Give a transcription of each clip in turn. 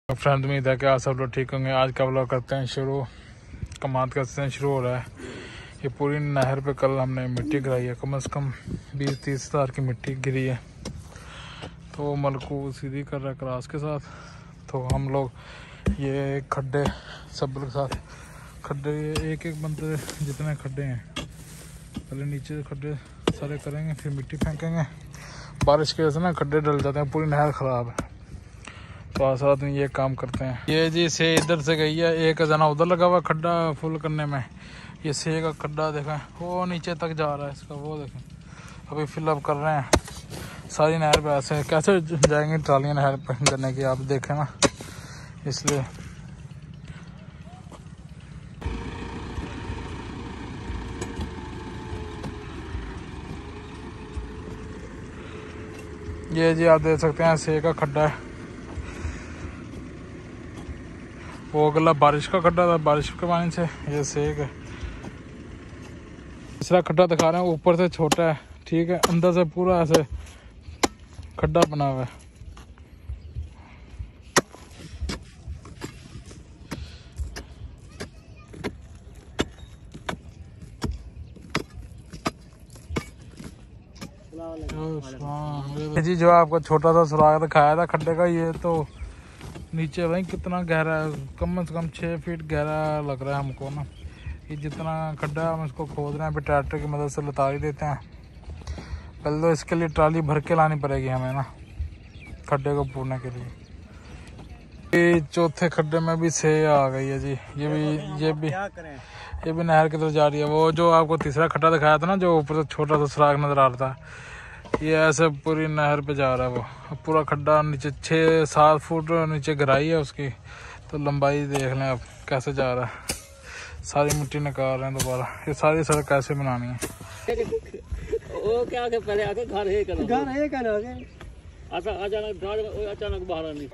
Friend उम्मीद है कि आप सब लोग ठीक होंगे। आज का व्लॉग करते हैं शुरू। कमात का सीजन शुरू हो रहा है। ये पूरी नहर पे कल हमने मिट्टी गिराई है, कम से कम 20-30 हज़ार की मिट्टी गिरी है। तो मल को सीधी कर रहा है क्रास के साथ। तो हम लोग ये खड्डे सब के साथ खड्डे एक बंदे जितने खड्डे हैं पहले नीचे खड्डे सारे करेंगे, फिर मिट्टी फेंकेंगे। बारिश की वजह से ना खड्डे डल जाते हैं, पूरी नहर ख़राब है। तो आज रात में ये काम करते हैं। ये जी से इधर से गई है, एक जना उधर लगा हुआ खड्डा फुल करने में। ये से का खड्डा देखें वो नीचे तक जा रहा है इसका, वो देखें अभी फिलअप कर रहे हैं। सारी नहर पे ऐसे कैसे जाएंगे ट्रालियाँ नहर पे करने की, आप देखें ना, इसलिए ये जी आप देख सकते हैं से का खड्डा है। वो अगला बारिश का खड्डा था, बारिश के पानी से ये सेक है। तीसरा खड्डा दिखा रहे हैं, ऊपर से छोटा है, ठीक है, अंदर से पूरा ऐसे खड्डा बना हुआ है। जी जो आपको छोटा सा सुराग दिखाया था खड्डे का, ये तो नीचे भाई कितना गहरा है, कम से कम 6 फीट गहरा लग रहा है हमको ना। ये जितना खड्डा है हम इसको खोद रहे हैं, फिर ट्रैक्टर की मदद से लतारी देते हैं। पहले तो इसके लिए ट्राली भर के लानी पड़ेगी हमें ना, खड्डे को पूरने के लिए। ये चौथे खड्डे में भी से आ गई है जी। ये भी नहर की तरफ जा रही है। वो जो आपको तीसरा खड्डा दिखाया था ना, जो ऊपर से छोटा सा सुराग नजर आ रहा था, ये ऐसे पूरी नहर पे जा रहा है। वो पूरा खड्डा नीचे 6-7 फुट नीचे गहराई है उसकी। तो लंबाई देख लें आप कैसे जा रहा है। सारी मिट्टी निकाल रहे हैं दोबारा। ये सारी सड़क कैसे बनानी है। वो क्या के पहले आके घर है करना अच्छा अचानक बाहर नहीं।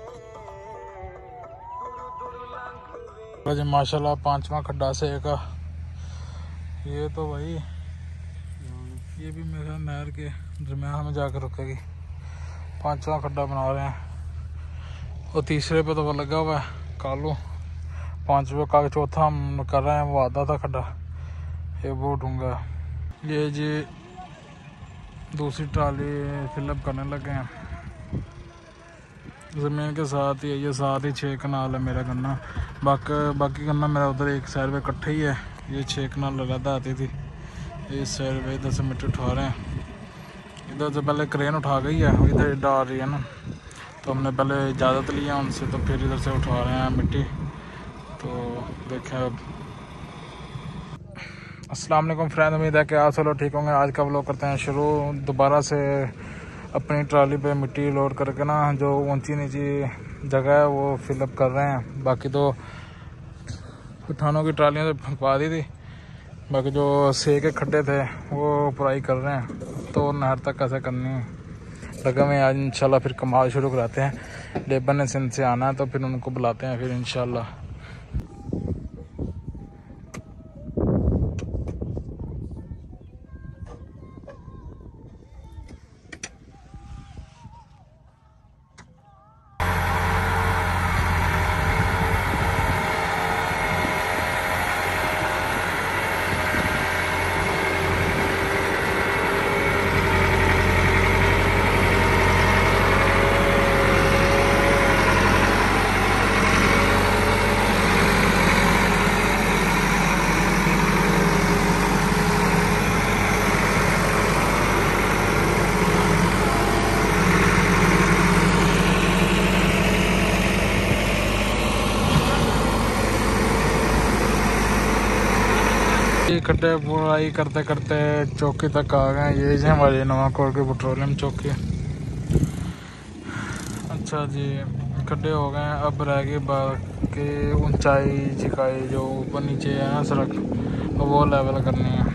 माशाल्लाह 5वां खड्डा से का। ये तो भाई ये भी मेरा नहर के दरमियान में जाकर रुकेगी। 5वां खड्डा बना रहे हैं और तीसरे पे तो वो लगा हुआ है कालू। 5वें का चौथा हम कर रहे हैं, वो आधा था खड्डा, ये वो ढूंगा। ये जी दूसरी ट्राली फिलअप करने लगे हैं ज़मीन के साथ ही। ये साथ ही 6 कनाल है मेरा गन्ना। बाकी गन्ना मेरा उधर एक साइड पे इकट्ठे ही है। ये 6 कनाल लगाता आती थी। इस साइड पे इधर से मिट्टी उठा रहे हैं। इधर से पहले क्रेन उठा गई है, इधर डाल रही है ना, तो हमने पहले इजाज़त लिया उनसे, तो फिर इधर से उठा रहे हैं मिट्टी। तो देखें अब। अस्सलाम वालेकुम फ्रेंड, उम्मीद है कि आप सब लोग ठीक होंगे। आज का व्लॉग करते हैं शुरू। दोबारा से अपनी ट्राली पे मिट्टी लोड करके ना, जो ऊंची नीची जगह है वो फिलअप कर रहे हैं। बाकी तो उठानों की ट्रालियाँ तो फंकवा दी थी, बाकी जो से के खड्डे थे वो पुराई कर रहे हैं। तो नहर तक कैसे करनी है लगा में आज इंशाल्लाह फिर कमाल शुरू कराते हैं। लेबर ने सिंध से आना है तो फिर उनको बुलाते हैं फिर इंशाल्लाह। ये खड्डे बुराई करते करते चौकी तक आ गए। ये जी हमारी नवाकोट की पेट्रोलियम चौकी। अच्छा जी खड्डे हो गए, अब रह गई बाकी ऊंचाई चिकाई, जो ऊपर नीचे है ना सड़क, वो लेवल करनी है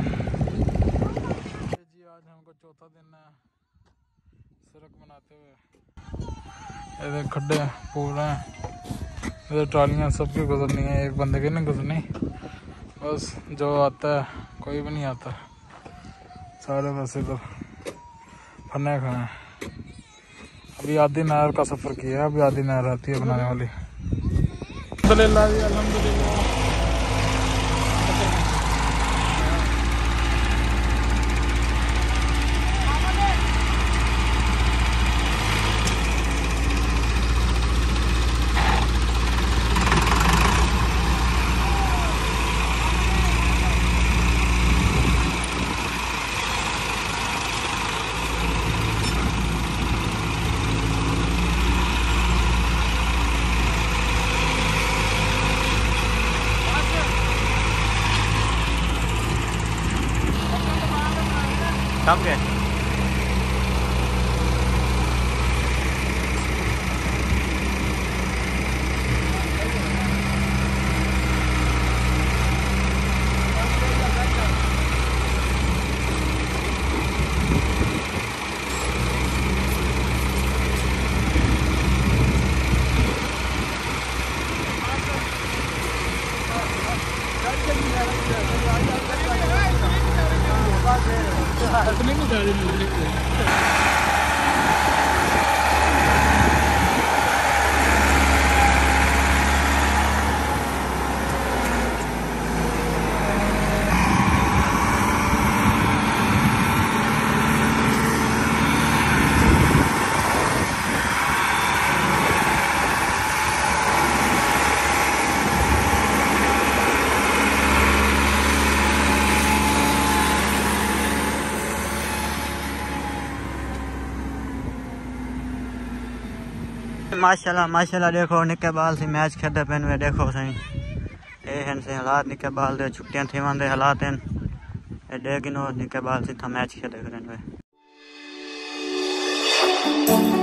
जी। आज हमको चौथा दिन है सड़क बनाते हुए। इधर खड्डे पूरे हैं, इधर ट्रालियाँ सबकी गुजरनी है, एक बंदे की नहीं गुजरनी। बस जो आता है, कोई भी नहीं आता, सारे वैसे तो फन्ने खाए। अभी आधी नहर का सफर किया है, अभी आधी नहर आती है बनाने वाली। अल्हम्दुलिल्लाह जी, अल्हम्दुलिल्लाह। कब गए? माशाल्लाह माशाल्लाह देखो निके बाल से मैच खेलते पे वे देखो सही ए हन से हालात निके बाल दे छुट्टियां थी वंदे हालात हैं ए देगिनो निके बाल से था मैच खेले करन वे।